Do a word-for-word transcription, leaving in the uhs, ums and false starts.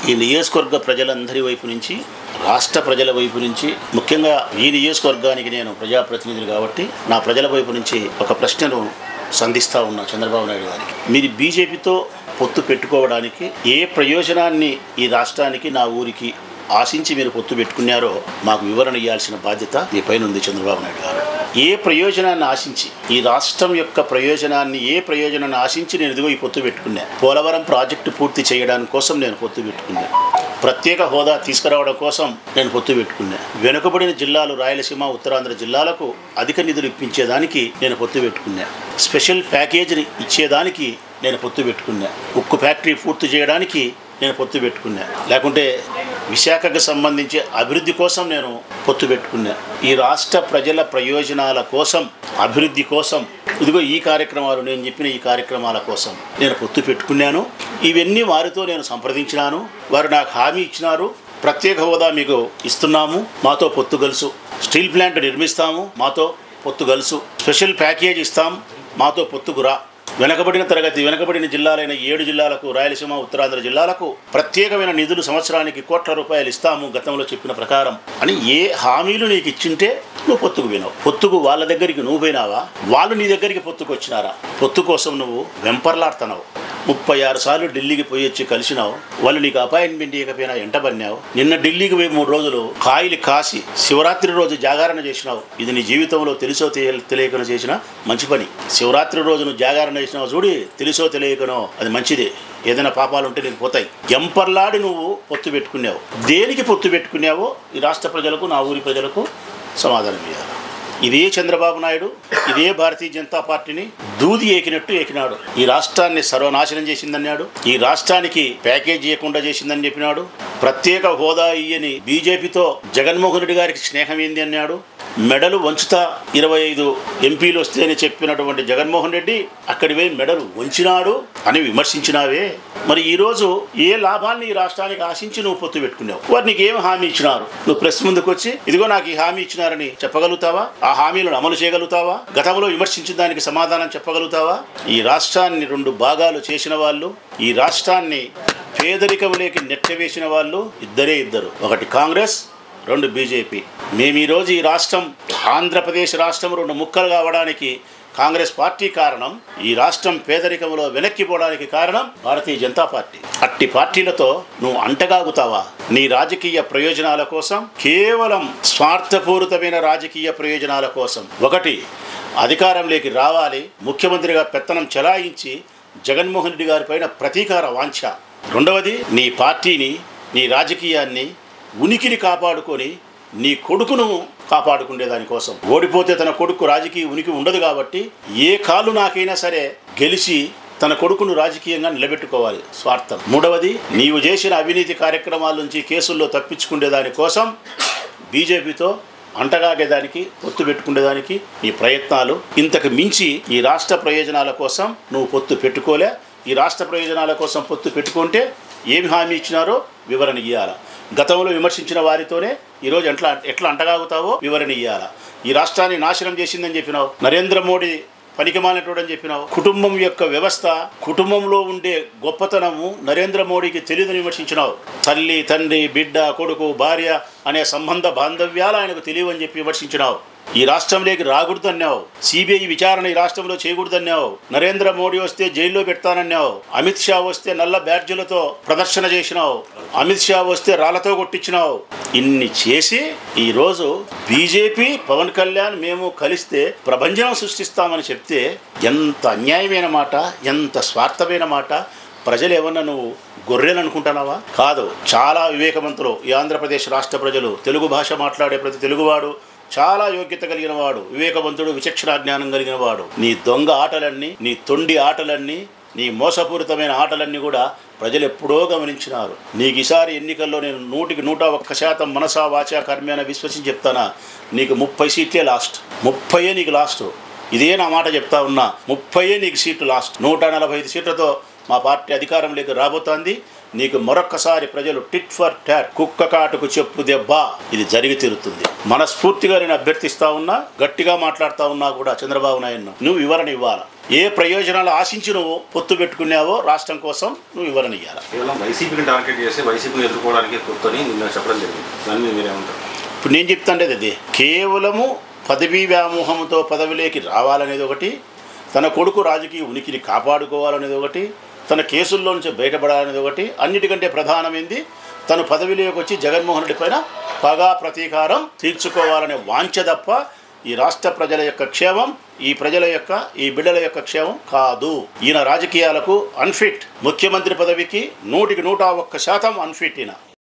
ఈ నియోజకవర్గ ప్రజలందరి వైపు నుంచి, రాష్ట్ర ప్రజల వైపు నుంచి, ముఖ్యంగా ఈ నియోజకవర్గానికి నేను ప్రజాప్రతినిధులు కాబట్టి నా ప్రజల వైపు నుంచి ఒక ప్రశ్నను సంధిస్తూ ఉన్నా చంద్రబాబు నాయుడు గారికి. మీరు బీజేపీతో పొత్తు పెట్టుకోవడానికి ఏ ప్రయోజనాన్ని ఈ రాష్ట్రానికి, నా ఊరికి ఆశించి మీరు పొత్తు పెట్టుకున్నారో మాకు వివరణ ఇవ్వాల్సిన బాధ్యత మీ పైన ఉంది చంద్రబాబు నాయుడు గారు. ఏ ప్రయోజనాన్ని ఆశించి, ఈ రాష్ట్రం యొక్క ప్రయోజనాన్ని ఏ ప్రయోజనాన్ని ఆశించి నేను ఇదిగో ఈ పొత్తు పెట్టుకున్నా? పోలవరం ప్రాజెక్టు పూర్తి చేయడానికి కోసం నేను పొత్తు పెట్టుకున్నా. ప్రత్యేక హోదా తీసుకురావడం కోసం నేను పొత్తు పెట్టుకున్నా. వెనుకబడిన జిల్లాలు రాయలసీమ, ఉత్తరాంధ్ర జిల్లాలకు అధిక నిధులు ఇప్పించేదానికి నేను పొత్తు పెట్టుకున్నా. స్పెషల్ ప్యాకేజీని ఇచ్చేదానికి నేను పొత్తు పెట్టుకున్నా. ఉక్కు ఫ్యాక్టరీ పూర్తి చేయడానికి నేను పొత్తు పెట్టుకున్నా. లేకుంటే విశాఖకు సంబంధించి అభివృద్ధి కోసం నేను పొత్తు పెట్టుకున్నా. ఈ రాష్ట్ర ప్రజల ప్రయోజనాల కోసం, అభివృద్ధి కోసం ఇదిగో ఈ కార్యక్రమాలు, నేను చెప్పిన ఈ కార్యక్రమాల కోసం నేను పొత్తు పెట్టుకున్నాను. ఇవన్నీ వారితో నేను సంప్రదించినాను. వారు నాకు హామీ ఇచ్చినారు. ప్రత్యేక హోదా మీకు ఇస్తున్నాము, మాతో పొత్తు గలుసు. స్టీల్ ప్లాంట్ నిర్మిస్తాము, మాతో పొత్తు గలుసు. స్పెషల్ ప్యాకేజ్ ఇస్తాం, మాతో పొత్తుకురా. వెనకబడిన తరగతి వెనకబడిన జిల్లాలైన ఏడు జిల్లాలకు, రాయలసీమ, ఉత్తరాంధ్ర జిల్లాలకు ప్రత్యేకమైన నిధులు సంవత్సరానికి కోట్ల రూపాయలు ఇస్తాము గతంలో చెప్పిన ప్రకారం అని ఏ హామీలు నీకు ఇచ్చింటే నువ్వు పొత్తుకు పోయినావు. పొత్తుకు వాళ్ళ దగ్గరికి నువ్వు పోయినావా? వాళ్ళు నీ దగ్గరికి పొత్తుకు వచ్చినారా? పొత్తు కోసం నువ్వు వెంపర్లాడుతున్నావు. ముప్పై ఆరు సార్లు ఢిల్లీకి పోయి వచ్చి కలిసినావు. వాళ్ళు నీకు అపాయింట్మెంట్ ఇవ్వకపోయినా ఎంటబడినావు. నిన్న ఢిల్లీకి పోయి మూడు రోజులు కాయలు కాసి శివరాత్రి రోజు జాగరణ చేసినావు. ఇది నీ జీవితంలో తెలుసో తెలియకనో చేసిన మంచి పని. శివరాత్రి రోజు నువ్వు జాగరణ చేసినావు చూడి, తెలుసో తెలియకనో అది మంచిదే. ఏదైనా పాపాలు ఉంటే నీకు పోతాయి. ఎంపర్లాడి నువ్వు పొత్తు పెట్టుకున్నావు. దేనికి పొత్తు పెట్టుకున్నావో ఈ రాష్ట్ర ప్రజలకు, నా ఊరి ప్రజలకు సమాధానం ఇవ్వాలి. ఇదే చంద్రబాబు నాయుడు, ఇదే భారతీయ జనతా పార్టీని దూది ఏకినట్టు ఏకినాడు. ఈ రాష్ట్రాన్ని సర్వనాశనం చేసిందన్నాడు. ఈ రాష్ట్రానికి ప్యాకేజ్ ఇవ్వకుండా చేసిందని చెప్పినాడు. ప్రత్యేక హోదా ఇయ్యని బీజేపీతో జగన్మోహన్ రెడ్డి గారికి స్నేహం ఏంది అన్నాడు. మెడలు వంచుతా ఇరవై ఐదు ఎంపీలు వస్తేనే చెప్పినటువంటి జగన్మోహన్ రెడ్డి అక్కడి పోయి మెడలు వంచినాడు అని విమర్శించినావే. మరి ఈరోజు ఏ లాభాన్ని ఈ రాష్ట్రానికి ఆశించి నువ్వు పొత్తు పెట్టుకున్నావు? వారు నీకు ఏం హామీ ఇచ్చినారు? నువ్వు ప్రెస్ ముందుకు వచ్చి ఇదిగో నాకు ఈ హామీ ఇచ్చినారని చెప్పగలుగుతావా? ఆ హామీలను అమలు చేయగలుగుతావా? గతంలో విమర్శించిన దానికి సమాధానం చెప్పగలుగుతావా? ఈ రాష్ట్రాన్ని రెండు భాగాలు చేసిన వాళ్ళు, ఈ రాష్ట్రాన్ని పేదరికంలోకి నెట్టవేసిన వాళ్ళు ఇద్దరే ఇద్దరు. ఒకటి కాంగ్రెస్, రెండు బీజేపీ. మేము ఈరోజు ఈ రాష్ట్రం, ఆంధ్రప్రదేశ్ రాష్ట్రం రెండు ముక్కలు కావడానికి కాంగ్రెస్ పార్టీ కారణం. ఈ రాష్ట్రం పేదరికంలో వెనక్కిపోవడానికి కారణం భారతీయ జనతా పార్టీ. అట్టి పార్టీలతో నువ్వు అంటగాగుతావా? నీ రాజకీయ ప్రయోజనాల కోసం, కేవలం స్వార్థపూరితమైన రాజకీయ ప్రయోజనాల కోసం. ఒకటి, అధికారంలోకి రావాలి, ముఖ్యమంత్రిగా పెత్తనం చెలాయించి జగన్మోహన్ రెడ్డి గారి పైన ప్రతీకార వాంఛ. రెండవది, నీ పార్టీని, నీ రాజకీయాన్ని, ఉనికిని కాపాడుకొని నీ కొడుకును కాపాడుకునే దానికోసం. ఓడిపోతే తన కొడుకు రాజకీయ ఉనికి ఉండదు కాబట్టి ఏ కాలు నాకైనా సరే గెలిచి తన కొడుకును రాజకీయంగా నిలబెట్టుకోవాలి. స్వార్థం. మూడవది, నీవు చేసిన అవినీతి కార్యక్రమాల నుంచి కేసుల్లో తప్పించుకునే దానికోసం బీజేపీతో అంటగాగేదానికి, పొత్తు పెట్టుకునేదానికి నీ ప్రయత్నాలు. ఇంతకు మించి ఈ రాష్ట్ర ప్రయోజనాల కోసం నువ్వు పొత్తు పెట్టుకోలే. ఈ రాష్ట్ర ప్రయోజనాల కోసం పొత్తు పెట్టుకుంటే ఏమి హామీ ఇచ్చినారో వివరణ ఇవ్వాలా. గతంలో విమర్శించిన వారితోనే ఈరోజు ఎట్లా ఎట్లా అంటగాగుతావో వివరణ ఇవ్వాలా. ఈ రాష్ట్రాన్ని నాశనం చేసిందని చెప్పినావు. నరేంద్ర మోడీ పనికిమాలినటువంటి అని చెప్పినావు. కుటుంబం యొక్క వ్యవస్థ, కుటుంబంలో ఉండే గొప్పతనము నరేంద్ర మోడీకి తెలియదని విమర్శించినావు. తల్లి, తండ్రి, బిడ్డ, కొడుకు, భార్య అనే సంబంధ బాంధవ్యాలు ఆయనకు తెలియవని చెప్పి విమర్శించినావు. ఈ రాష్ట్రంలోకి రాకూడదన్నావు. సిబిఐ విచారణ ఈ రాష్ట్రంలో చేయకూడదన్నావు. నరేంద్ర మోడీ వస్తే జైల్లో పెడతానన్నావు. అమిత్ షా వస్తే నల్ల బ్యాడ్జీలతో ప్రదర్శన చేసినావు. అమిత్ షా వస్తే రాళ్లతో కొట్టించినావు. ఇన్ని చేసి ఈరోజు బీజేపీ, పవన్ కళ్యాణ్ మేము కలిస్తే ప్రభంజనం సృష్టిస్తామని చెప్తే ఎంత అన్యాయమైన మాట, ఎంత స్వార్థమైన మాట. ప్రజలు ఏమన్నా నువ్వు గొర్రెలు అనుకుంటున్నావా? కాదు. చాలా వివేకవంతులు ఈ ఆంధ్రప్రదేశ్ రాష్ట్ర ప్రజలు. తెలుగు భాష మాట్లాడే ప్రతి తెలుగువాడు చాలా యోగ్యత కలిగిన వాడు, వివేకవంతుడు, విచక్షణ జ్ఞానం కలిగిన వాడు. నీ దొంగ ఆటలన్నీ, నీ తొండి ఆటలన్నీ, నీ మోసపూరితమైన ఆటలన్నీ కూడా ప్రజలు ఎప్పుడో గమనించినారు. నీకు ఈసారి ఎన్నికల్లో నేను నూటికి నూట ఒక్క శాతం మనసా వాచా కర్మేన విశ్వసించి చెప్తానా, నీకు ముప్పై సీట్లే లాస్ట్. ముప్పైయే నీకు లాస్ట్. ఇదే నా మాట చెప్తా ఉన్నా. ముప్పైయే నీకు సీట్లు లాస్ట్. నూట నలభై ఐదు సీట్లతో మా పార్టీ అధికారంలోకి రాబోతోంది. నీకు మరొక్కసారి ప్రజలు టిట్ ఫర్ టాట్, కుక్క కాటుకు చెప్పు దెబ్బ, ఇది జరిగి తీరుతుంది. మనస్ఫూర్తిగా నేను అభ్యర్థిస్తా ఉన్నా, గట్టిగా మాట్లాడుతూ ఉన్నా కూడా చంద్రబాబు నాయుడు నువ్వు వివరణ ఇవ్వాలా. ఏ ప్రయోజనాలు ఆశించి నువ్వు పొత్తు పెట్టుకున్నావో రాష్ట్రం కోసం నువ్వు వివరణ ఇవ్వాలి. కేవలం వైసీపీని టార్గెట్ చేసి వైసీపీని ఎదుర్కోవడానికి పొత్తుని నిన్న చెప్పడం జరిగింది. దాని మీద మీరేమంటారు? ఇప్పుడు నేను చెప్తాంటే అది కేవలము పదవీ వ్యామోహంతో పదవిలోకి రావాలనేది ఒకటి, తన కొడుకు రాజకీయ ఉనికిని కాపాడుకోవాలనేది ఒకటి, తన కేసుల్లో నుంచి బయటపడాలనేది ఒకటి, అన్నిటికంటే ప్రధానమైంది తను పదవిలోకి వచ్చి జగన్మోహన్ రెడ్డి పైన పగా ప్రతీకారం తీర్చుకోవాలనే వాంఛ తప్ప ఈ రాష్ట్ర ప్రజల యొక్క క్షేమం, ఈ ప్రజల యొక్క ఈ బిడ్డల యొక్క క్షేమం కాదు. ఈయన రాజకీయాలకు అన్ఫిట్, ముఖ్యమంత్రి పదవికి నూటికి నూట ఒక్క శాతం అన్ఫిట్ ఈయన.